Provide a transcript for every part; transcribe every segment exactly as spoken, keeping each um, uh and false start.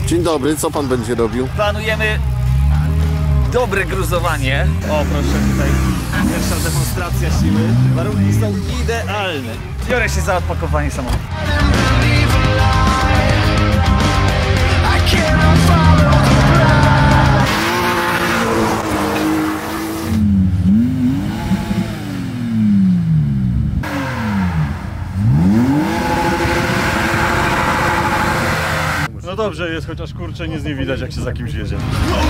Dzień dobry, co pan będzie robił? Planujemy dobre gruzowanie. O, proszę, tutaj pierwsza demonstracja siły. Warunki są idealne. Biorę się za odpakowanie samochodu. No dobrze jest, chociaż kurczę nic nie widać, jak się za kimś jedzie.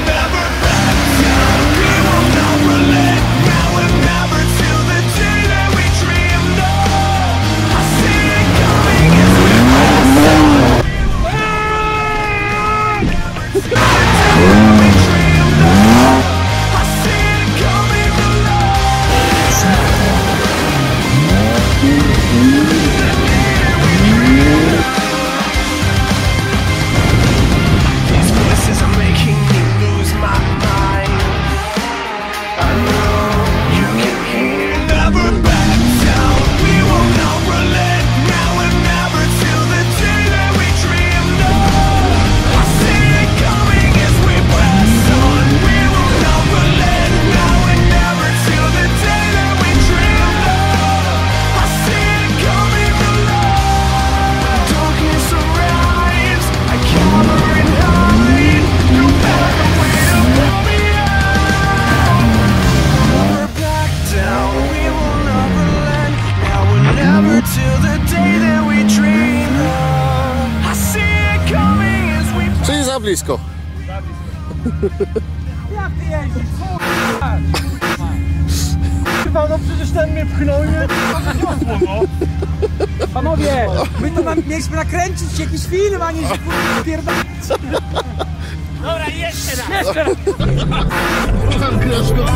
Czyli za blisko. Jak ty jeździsz? Chyba, no przecież ten mnie pchnął i mnie no. Panowie, my tu mam, mieliśmy nakręcić jakiś film, a nie się pierdolić. Dobra, jeszcze raz! Jeszcze raz! Tam grasz go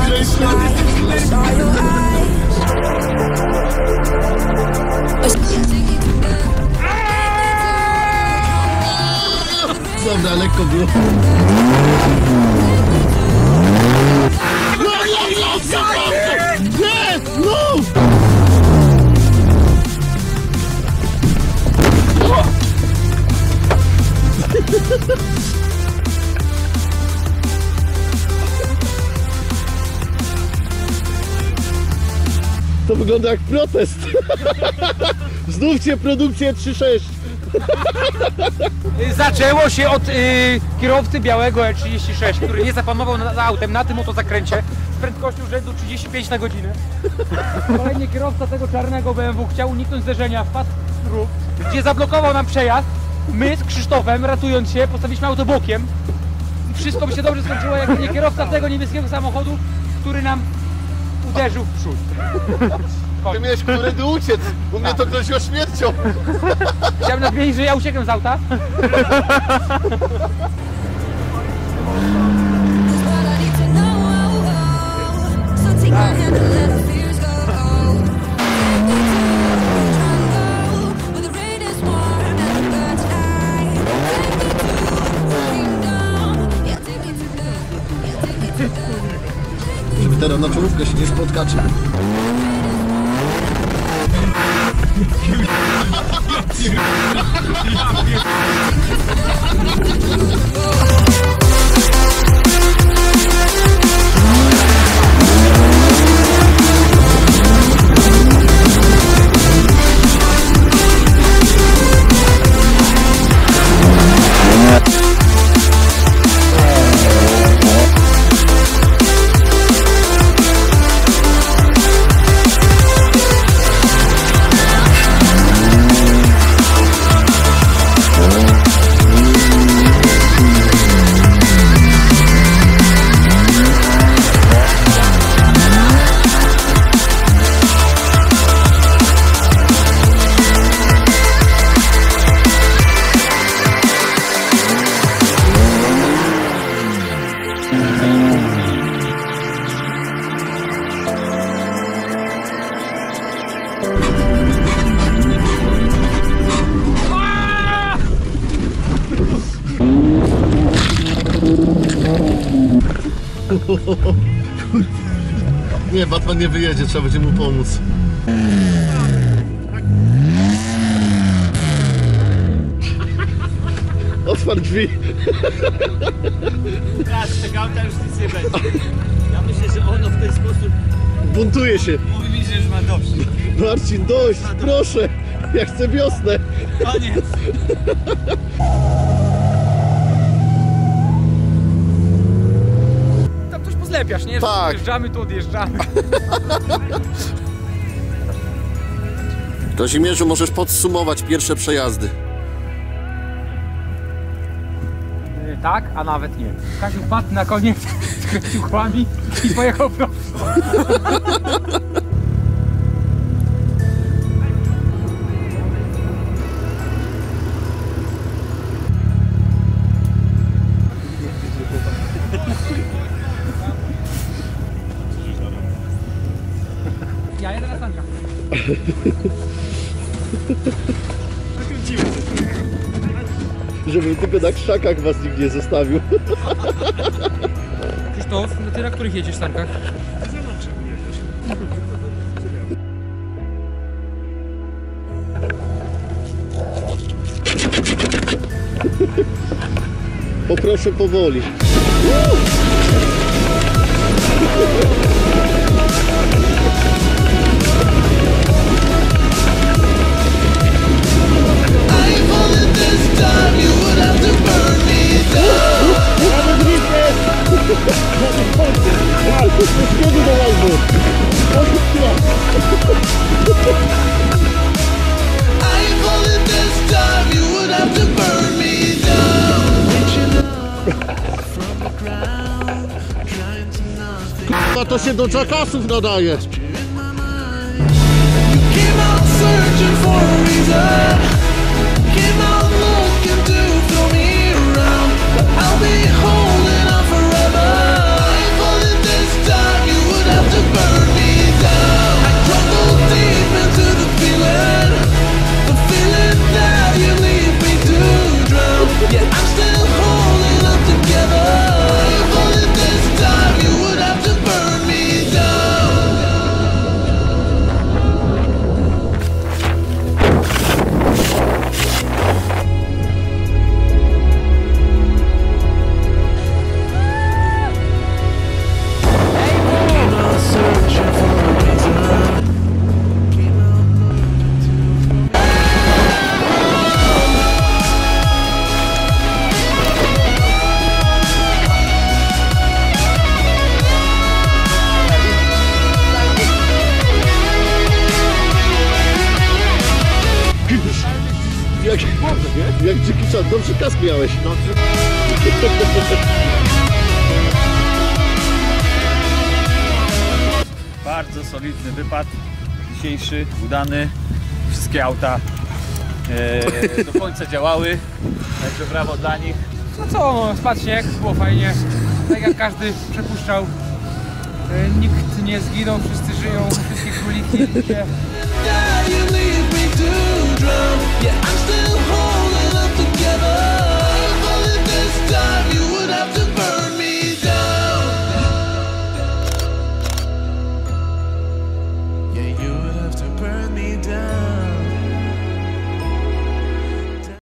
Dobra, lekko było. No, nie, nie, nie, no! To wygląda jak protest. Znówcie produkcję trzy sześć. Zaczęło się od y, kierowcy białego E trzydzieści sześć, który nie zapanował nad autem na tym oto zakręcie z prędkością rzędu trzydzieści pięć na godzinę. Kolejny kierowca tego czarnego B M W chciał uniknąć zderzenia, wpadł w ruch, gdzie zablokował nam przejazd. My z Krzysztofem, ratując się, postawiliśmy auto bokiem i wszystko by się dobrze skończyło, jak nie kierowca tego niebieskiego samochodu, który nam uderzył w przód. Ty miałeś którędy uciec, u mnie to groziło śmiercią. Chciałem nadmienić, że ja uciekłem z auta. Żeby teraz na czołówkę się nie spotkacie. Nie, Batman nie wyjedzie, trzeba będzie mu pomóc. Otwar drzwi. Teraz tego auta już nic nie będzie. Ja myślę, że ono w ten sposób Buntuje się. mówi mi, że już ma dobrze. Marcin, dość, proszę. Ja chcę wiosnę. Koniec. Tam coś pozlepiasz, nie? Że Tak. Odjeżdżamy, tu odjeżdżamy. Kazimierzu, możesz podsumować pierwsze przejazdy. Yy, tak, a nawet nie. Kaziu padł na koniec, skręcił chłami i pojechał prosto. Ja jedę na sankach. Żebym tylko na krzakach was nikt nie zostawił. Krzysztof, ty na których jedziesz sankach? Poproszę powoli. A to się do Jackasów nadaje. Jak, jak dziki czad, dobrze kask miałeś. Bardzo solidny wypad. Dzisiejszy, udany. Wszystkie auta e, do końca działały. Także brawo dla nich. No co, no, spadł śnieg, było fajnie. Tak jak każdy przepuszczał. E, Nikt nie zginął, wszyscy żyją, wszystkie króliki się. You leave me to drown. Yeah, I'm still